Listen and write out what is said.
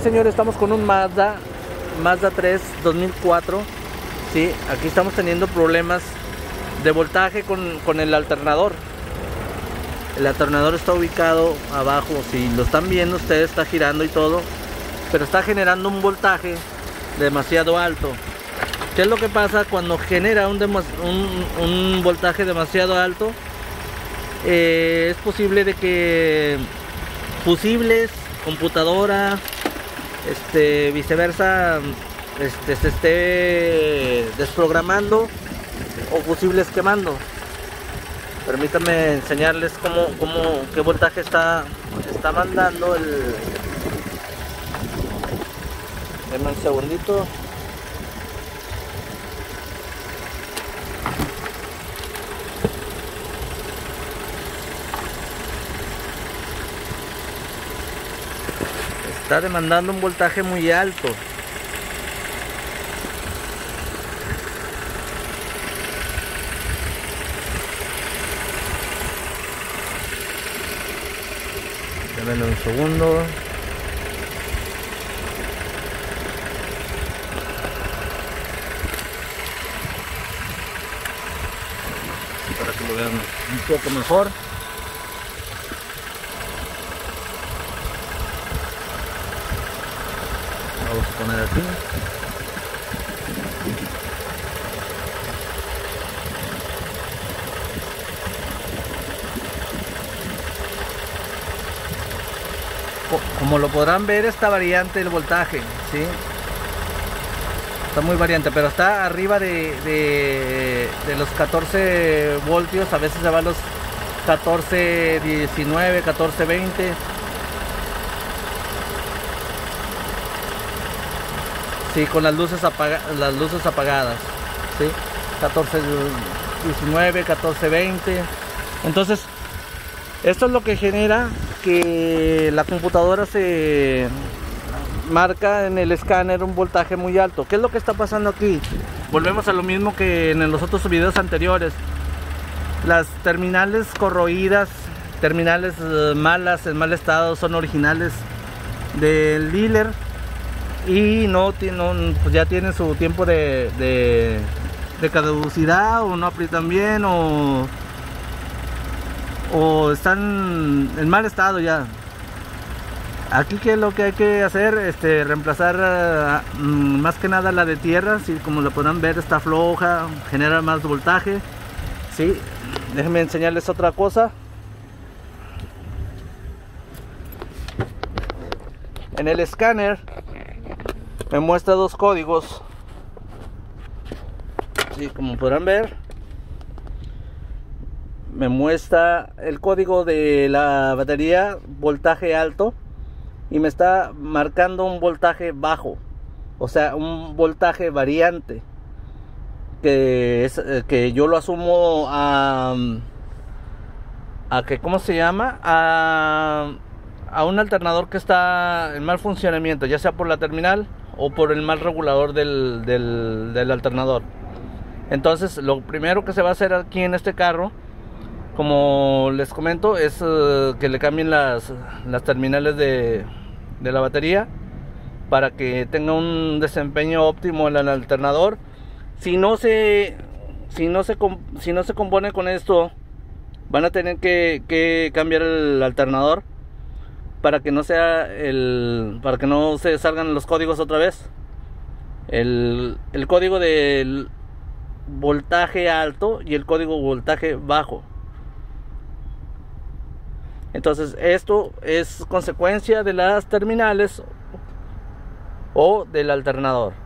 Señores, estamos con un Mazda 3 2004. Sí, aquí estamos teniendo problemas de voltaje con el alternador. El alternador está ubicado abajo, si lo están viendo ustedes, está girando y todo, pero está generando un voltaje demasiado alto. ¿Qué es lo que pasa cuando genera un voltaje demasiado alto? Es posible de que fusibles, computadora, viceversa, se esté desprogramando o fusibles quemando. Permítanme enseñarles qué voltaje está mandando el... Denme un segundito. Está demandando un voltaje muy alto. Denme un segundo. Para que lo vean un poco mejor. Vamos a poner aquí. Como lo podrán ver, está variante el voltaje, ¿sí? Está muy variante, pero está arriba de los 14 voltios. A veces se va a los 14, 19, 14, 20. Sí, con las luces apagadas, ¿sí? 14, 19, 14, 20. Entonces, esto es lo que genera que la computadora se marca en el escáner un voltaje muy alto. ¿Qué es lo que está pasando aquí? Volvemos a lo mismo que en los otros videos anteriores. Las terminales corroídas, terminales malas, en mal estado, son originales del dealer y pues ya tienen su tiempo de caducidad, o no aprietan bien, o están en mal estado ya. Aquí, ¿qué es lo que hay que hacer? Reemplazar más que nada la de tierra. Sí, como lo podrán ver, está floja, genera más voltaje. Sí, déjenme enseñarles otra cosa. En el escáner me muestra dos códigos. Sí, como podrán ver, me muestra el código de la batería, voltaje alto, y me está marcando un voltaje bajo, o sea, un voltaje variante, que yo lo asumo a que, ¿cómo se llama? A un alternador que está en mal funcionamiento, ya sea por la terminal o por el mal regulador del alternador. Entonces, lo primero que se va a hacer aquí en este carro, como les comento, es que le cambien las terminales de la batería para que tenga un desempeño óptimo en el alternador. Si no se compone con esto, van a tener que cambiar el alternador para que no se salgan los códigos otra vez. El código del voltaje alto y el código voltaje bajo. Entonces, esto es consecuencia de las terminales o del alternador.